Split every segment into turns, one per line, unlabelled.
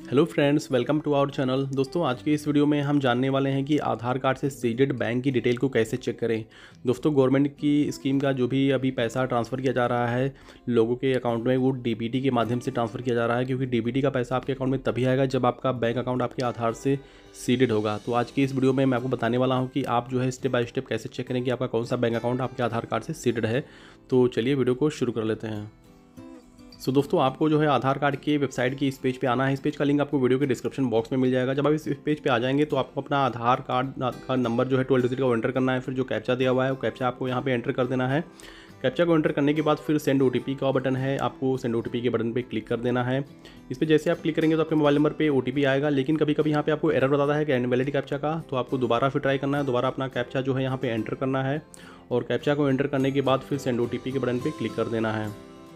Hello friends, welcome to our channel. दोस्तों, आज की इस वीडियो में हम जानने वाले हैं कि आधार कार्ड से सीडेड बैंक की डिटेल को कैसे चेक करें। दोस्तों, गवर्नमेंट की स्कीम का जो भी अभी पैसा ट्रांसफ़र किया जा रहा है लोगों के अकाउंट में, वो डीबीटी के माध्यम से ट्रांसफ़र किया जा रहा है, क्योंकि डीबीटी का पैसा आपके अकाउंट में तभी आएगा जब आपका बैंक अकाउंट आपके आधार से सीडेड होगा। तो आज की इस वीडियो में मैं आपको बताने वाला हूँ कि आप जो है स्टेप बाय स्टेप कैसे चेक करें कि आपका कौन सा बैंक अकाउंट आपके आधार कार्ड से सीडेड है। तो चलिए वीडियो को शुरू कर लेते हैं। दोस्तों, आपको जो है आधार कार्ड के वेबसाइट की इस पेज पे आना है। इस पेज का लिंक आपको वीडियो के डिस्क्रिप्शन बॉक्स में मिल जाएगा। जब आप इस पेज पे आ जाएंगे तो आपको अपना आधार कार्ड का नंबर जो है 12 डिजिट का वो एंटर करना है। फिर जो कैप्चा दिया हुआ है वो कैप्चा आपको यहाँ पे एंटर कर देना है। कैप्चा को एंटर करने के बाद फिर सेंड ओटीपी का बटन है, आपको सेंड ओटीपी के बटन पे क्लिक कर देना है। इस पर जैसे आप क्लिक करेंगे तो आपके मोबाइल नंबर पे ओटीपी आएगा, लेकिन कभी कभी यहाँ पे आपको एरर बताता है कि इनवैलिड कैप्चा का, तो आपको दोबारा फिर ट्राई करना है। दोबारा अपना कैप्चा जो है यहाँ पे एंटर करना है और कैप्चा को एंटर करने के बाद फिर सेंड ओटीपी के बटन पर क्लिक कर देना है।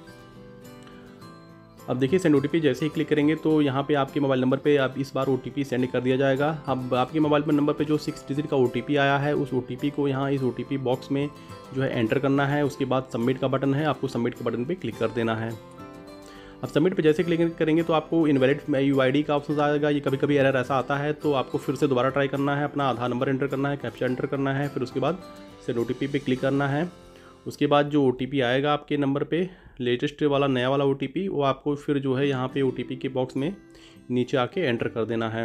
अब देखिए, सेंड ओटीपी जैसे ही क्लिक करेंगे तो यहाँ पे आपके मोबाइल नंबर पे अब इस बार ओटीपी सेंड कर दिया जाएगा। अब आपके मोबाइल नंबर पे जो 6 डिजिट का ओटीपी आया है उस ओटीपी को यहाँ इस ओटीपी बॉक्स में जो है एंटर करना है। उसके बाद सबमिट का बटन है, आपको सबमिट के बटन पे क्लिक कर देना है। अब सबमिट पे जैसे क्लिक करेंगे तो आपको इनवैलिड यूआईडी का ऑप्शन आएगा। ये कभी कभी एरर ऐसा आता है, तो आपको फिर से दोबारा ट्राई करना है। अपना आधार नंबर एंटर करना है, कैप्चा एंटर करना है, फिर उसके बाद सेंड ओटीपी पे क्लिक करना है। उसके बाद जो ओटीपी आएगा आपके नंबर पे, लेटेस्ट वाला नया वाला ओटीपी, वो आपको फिर जो है यहाँ पे ओटीपी के बॉक्स में नीचे आके एंटर कर देना है।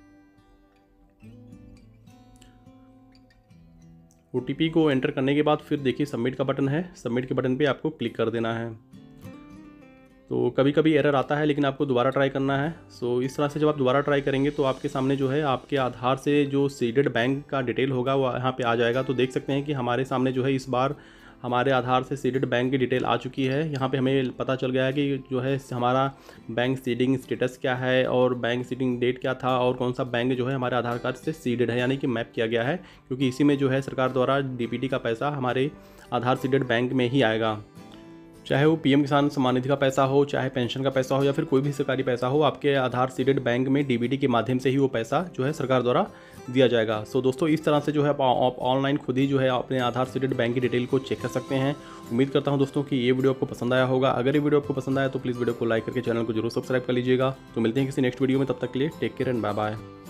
ओटीपी को एंटर करने के बाद फिर देखिए सबमिट का बटन है, सबमिट के बटन पे आपको क्लिक कर देना है। तो कभी कभी एरर आता है, लेकिन आपको दोबारा ट्राई करना है। इस तरह से जब आप दोबारा ट्राई करेंगे तो आपके सामने जो है आपके आधार से जो सीडेड बैंक का डिटेल होगा वो यहाँ पे आ जाएगा। तो देख सकते हैं कि हमारे सामने जो है इस बार हमारे आधार से सीडेड बैंक की डिटेल आ चुकी है। यहाँ पे हमें पता चल गया है कि जो है हमारा बैंक सीडिंग स्टेटस क्या है और बैंक सीडिंग डेट क्या था और कौन सा बैंक जो है हमारे आधार कार्ड से सीडेड है, यानी कि मैप किया गया है, क्योंकि इसी में जो है सरकार द्वारा डीबीटी का पैसा हमारे आधार सीडेड बैंक में ही आएगा। चाहे वो पीएम किसान सम्मान निधि का पैसा हो, चाहे पेंशन का पैसा हो, या फिर कोई भी सरकारी पैसा हो, आपके आधार सीडेड बैंक में डीबीटी के माध्यम से ही वो पैसा जो है सरकार द्वारा दिया जाएगा। दोस्तों, इस तरह से जो है आप ऑनलाइन खुद ही जो है अपने आधार सीडेड बैंक की डिटेल को चेक कर सकते हैं। उम्मीद करता हूं दोस्तों कि ये वीडियो आपको पसंद आया होगा। अगर ये वीडियो आपको पसंद आया तो प्लीज़ वीडियो को लाइक करके चैनल को जरूर सब्सक्राइब कर लीजिएगा। तो मिलते हैं किसी नेक्स्ट वीडियो में, तब तक के लिए take care and bye bye.